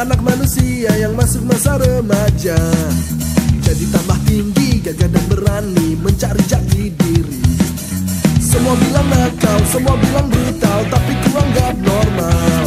anak manusia yang masuk masa remaja. Jadi tambah tinggi, gagah dan berani mencari jati diri. Semua bilang nakal, semua bilang brutal, tapi ku anggap normal.